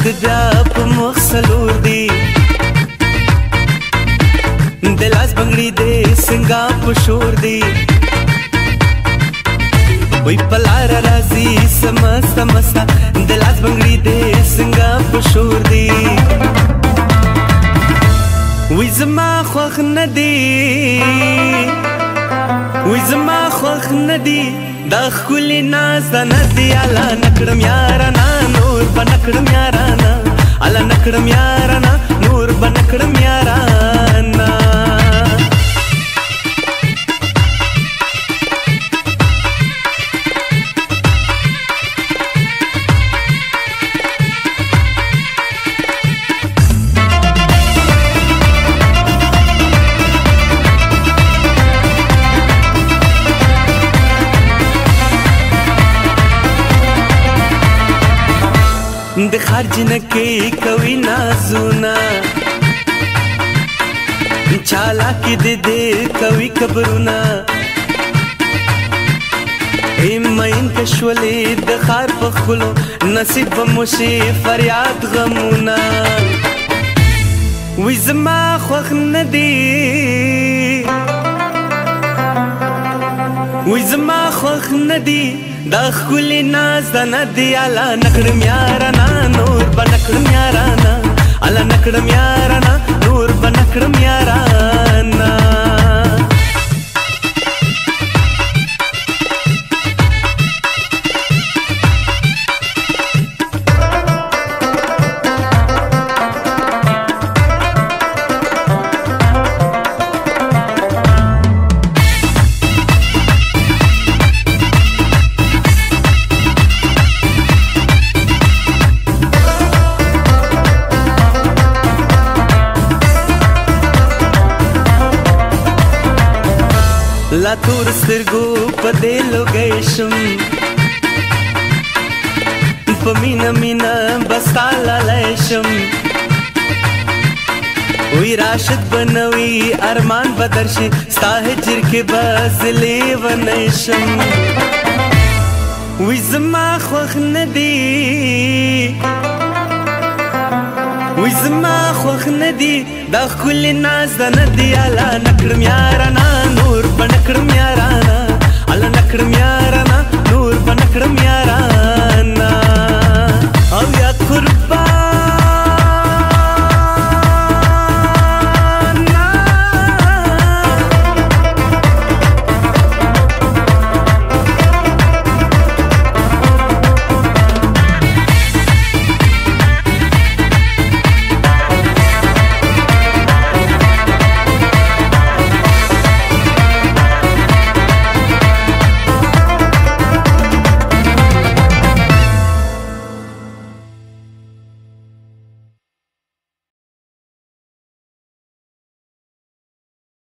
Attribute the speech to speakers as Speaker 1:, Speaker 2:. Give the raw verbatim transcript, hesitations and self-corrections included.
Speaker 1: بیا په مخ سلور دی د لاس بنګړي دې څنګه په شور دی وای په لار راځي سمسته مسته د لاس بنګړي دې څنګه په شور دی وای زما خوښ نه دی وای زما خوښ نه دی دا ښکلي ناز ده نه دی اله نکړم یارانه نور به نکړم یارانه اله نکړم یارانه نور به نکړم یارانه د خرج نه کې کوي نازونه چالاکي دې دې کوي کبرونه ایمین کشولې د خار په خلو نصیب مشي فریاد غمونه وای زما خوښ نه دی وای زما خوښ نه دی دا ښکلي ناز ده نه دی اله نکړم یارانه نور به نکړم یارانه اله نکړم یارانه نور به نکړم یارانه لا تور سترګو په دې لوګی شم په مینه مینه بس تا لالی شم وی راشد بنوي ارمان بدر شي ستا هجر کې به زه لیونی شم وی زما خوښ نه دی وی زما خوښ نه دی دا ښکلي ناز ده نه دی اله نکړم یارانه نور به نکړم یارانه